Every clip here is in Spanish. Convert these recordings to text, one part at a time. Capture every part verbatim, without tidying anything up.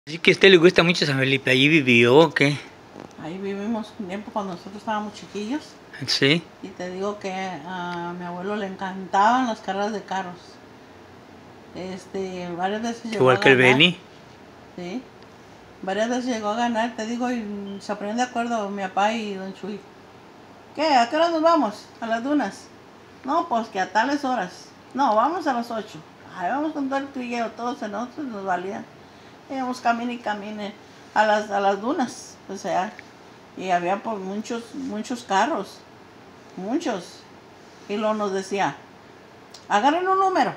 Así que a usted le gusta mucho San Felipe, ¿allí vivió o qué? Ahí vivimos un tiempo cuando nosotros estábamos chiquillos. Sí. Y te digo que a mi abuelo le encantaban las carreras de carros. Este, varias veces llegó Igual a que el ganar. Beni. Sí. Varias veces llegó a ganar, te digo, y se ponían de acuerdo mi papá y don Chuy. ¿Qué? ¿A qué hora nos vamos? A las dunas. No, pues que a tales horas. No, vamos a las ocho. Ahí vamos con todo el triguero, todos en nosotros nos valían. Íbamos camine y camine a las, a las dunas, o sea, y había pues muchos, muchos carros, muchos. Y luego nos decía, agarren un número.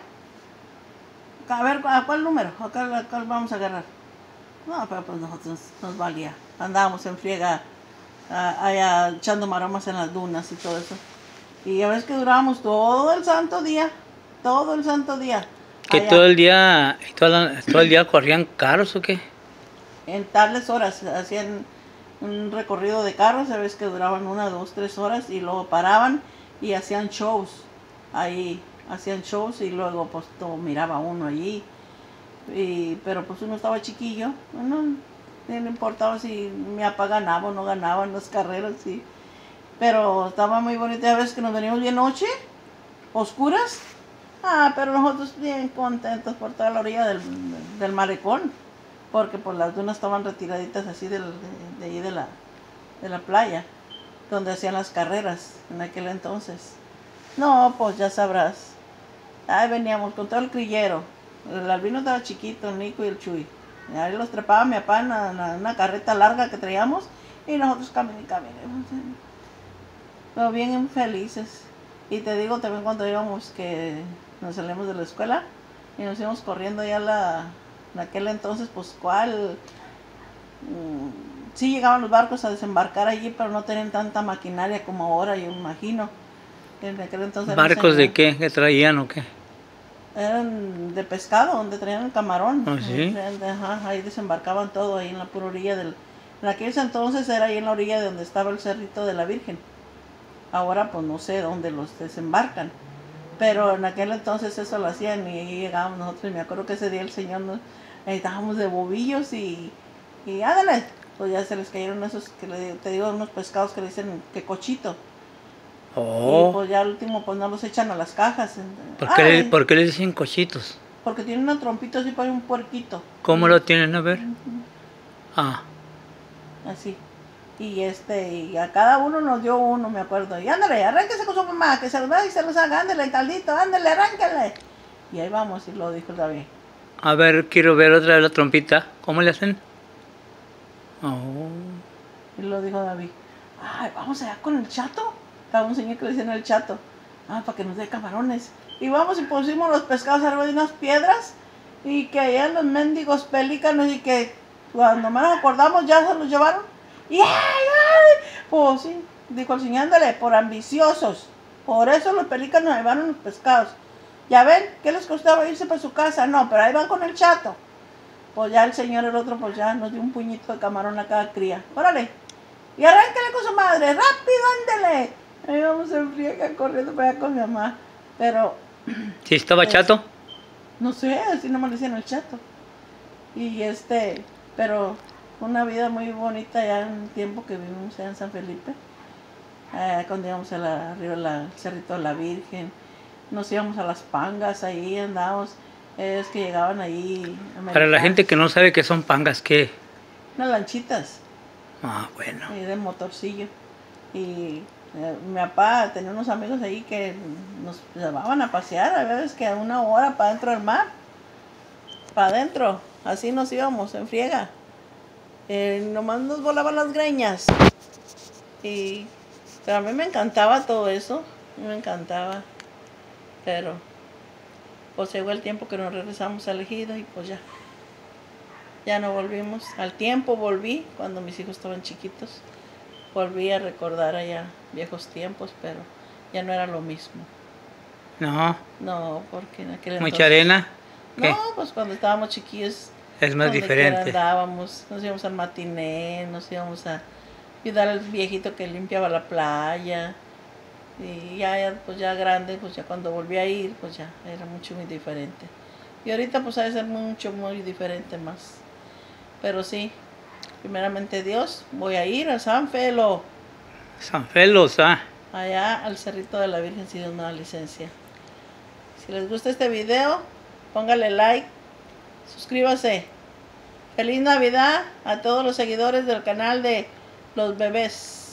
A ver, ¿a cuál número? ¿A cuál, a cuál vamos a agarrar? No, pero pues nosotros nos valía. Andábamos en friega, allá echando maromas en las dunas y todo eso. Y ya ves que durábamos todo el santo día, todo el santo día. ¿Que allá, todo el día, todo, la- todo el día corrían carros o qué? en tales horas hacían un recorrido de carros, a veces que duraban una, dos, tres horas y luego paraban y hacían shows. Ahí hacían shows y luego pues todo miraba uno allí. Y, pero pues uno estaba chiquillo, no, no le importaba si mi papá ganaba o no ganaba en las carreras, sí. Pero estaba muy bonito, a veces que nos veníamos bien noche, oscuras. Ah, pero nosotros bien contentos por toda la orilla del, del malecón, porque pues las dunas estaban retiraditas así del, de, de ahí de la, de la playa, donde hacían las carreras en aquel entonces. No, pues ya sabrás. Ahí veníamos con todo el crillero. El albino estaba chiquito, el Nico y el Chuy. Y ahí los trepaba mi papá en una, una, una carreta larga que traíamos y nosotros caminamos y caminamos. Pero bien felices. Y te digo también cuando íbamos que nos salimos de la escuela y nos íbamos corriendo ya la, en aquel entonces, pues cuál, mm, sí llegaban los barcos a desembarcar allí, pero no tenían tanta maquinaria como ahora, yo imagino. En aquel entonces ¿Barcos de qué? ¿Que traían o qué? eran de pescado, donde traían el camarón. ¿Oh, sí? Ajá, ahí desembarcaban todo, ahí en la pura orilla del... En aquel entonces era ahí en la orilla de donde estaba el cerrito de la Virgen. Ahora pues no sé dónde los desembarcan. Pero en aquel entonces eso lo hacían y ahí llegábamos nosotros. Y me acuerdo que ese día el Señor nos... Ahí estábamos de bobillos y... Y ándale, pues ya se les cayeron esos, que le, te digo, unos pescados que le dicen que cochito. Oh. Y pues ya al último pues no los echan a las cajas. ¿Por qué, le, ¿por qué le dicen cochitos? Porque tiene una trompita así para un puerquito. ¿Cómo lo tienen? A ver. Ah. Así. Y este, y a cada uno nos dio uno, me acuerdo. Y ándale, arránquese con su mamá, que se los va y se los haga, ándale, caldito, ándale, arránquele. Y ahí vamos, y lo dijo David. A ver, quiero ver otra vez la trompita. ¿Cómo le hacen? Oh. Y lo dijo David. Ay, vamos allá con el chato. Estaba un señor que le decían el chato. Ah, para que nos dé camarones. Y vamos y pusimos los pescados arriba de unas piedras. Y que allá los mendigos pelícanos y que cuando menos acordamos ya se los llevaron. Y ay, ay, pues sí, dijo el señor, ándale, por ambiciosos. Por eso los pelícanos llevaron los pescados. Ya ven, ¿qué les costaba irse para su casa? No, pero ahí van con el chato. Pues ya el señor, el otro, pues ya nos dio un puñito de camarón a cada cría. Órale. Y arráncale con su madre, rápido, ándale. Ahí vamos en friega corriendo para allá con mi mamá. Pero... ¿Sí estaba chato? No sé, así nomás le decían el chato. Y este, pero una vida muy bonita ya en el tiempo que vivimos allá en San Felipe. Eh, cuando íbamos a la, arriba al Cerrito de la Virgen, nos íbamos a las pangas, ahí andábamos. Es que llegaban ahí. Para la gente que no sabe qué son pangas, ¿qué? Unas lanchitas. Ah, bueno. Y de motorcillo. Y eh, mi papá tenía unos amigos ahí que nos llevaban a pasear, a veces que a una hora para dentro del mar. Para adentro, así nos íbamos en friega. Eh, nomás nos volaban las greñas. Y, pero a mí me encantaba todo eso, me encantaba. Pero pues llegó el tiempo que nos regresamos al ejido y pues ya. Ya no volvimos. Al tiempo volví, cuando mis hijos estaban chiquitos. Volví a recordar allá viejos tiempos, pero ya no era lo mismo. No. No, porque en aquel entonces... ¿Mucha arena? ¿Qué? No, pues cuando estábamos chiquillos... Es más diferente. Andábamos, nos íbamos al matiné, nos íbamos a ayudar al viejito que limpiaba la playa. Y ya, ya, pues ya grande, pues ya cuando volví a ir, pues ya era mucho muy diferente. Y ahorita pues ha de ser mucho, muy diferente más. Pero sí, primeramente Dios, voy a ir a San Felo, San Felos, ¿ah? allá al Cerrito de la Virgen, si Dios me da licencia. Si les gusta este video, póngale like, suscríbase. Feliz Navidad a todos los seguidores del canal de Los Bebés.